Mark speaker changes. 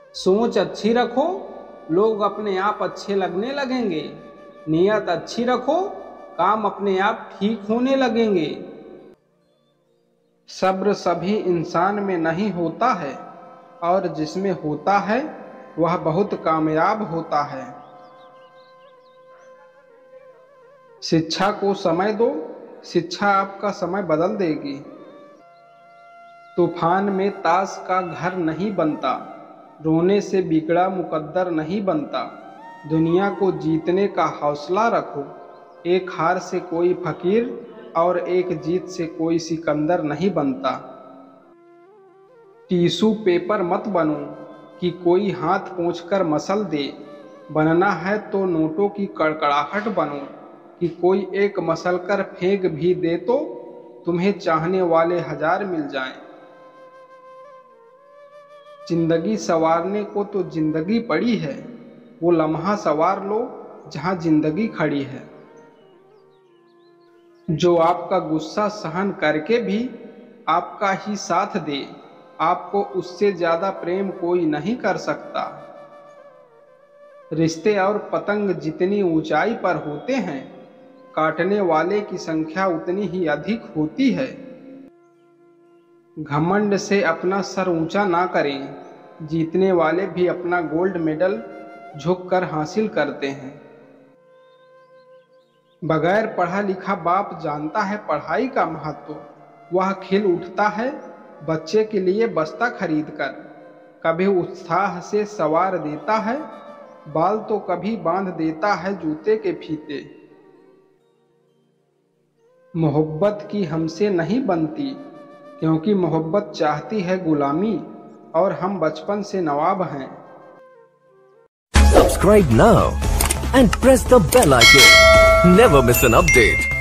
Speaker 1: सोच अच्छी रखो, लोग अपने आप अच्छे लगने लगेंगे। नीयत अच्छी रखो, काम अपने आप ठीक होने लगेंगे। सब्र सभी इंसान में नहीं होता है, और जिसमें होता है वह बहुत कामयाब होता है। शिक्षा को समय दो, शिक्षा आपका समय बदल देगी। तूफान में ताश का घर नहीं बनता, रोने से बिगड़ा मुकद्दर नहीं बनता। दुनिया को जीतने का हौसला रखो, एक हार से कोई फकीर और एक जीत से कोई सिकंदर नहीं बनता। टिश्यू पेपर मत बनो कि कोई हाथ पोंछकर मसल दे, बनना है तो नोटों की कड़कड़ाहट बनो कि कोई एक मसल कर फेंक भी दे तो तुम्हें चाहने वाले हजार मिल जाएं। जिंदगी संवारने को तो जिंदगी पड़ी है, वो लम्हा संवार लो जहां जिंदगी खड़ी है। जो आपका गुस्सा सहन करके भी आपका ही साथ दे, आपको उससे ज्यादा प्रेम कोई नहीं कर सकता। रिश्ते और पतंग जितनी ऊंचाई पर होते हैं, काटने वाले की संख्या उतनी ही अधिक होती है। घमंड से अपना सर ऊंचा ना करें, जीतने वाले भी अपना गोल्ड मेडल झुककर हासिल करते हैं। बगैर पढ़ा लिखा बाप जानता है पढ़ाई का महत्व, वह खिल उठता है बच्चे के लिए बस्ता खरीद कर। कभी उत्साह से सवार देता है बाल तो कभी बांध देता है जूते के फीते। मोहब्बत की हमसे नहीं बनती, क्योंकि मोहब्बत चाहती है गुलामी, और हम बचपन से नवाब हैं।
Speaker 2: Subscribe now and press the bell icon. Never miss an update.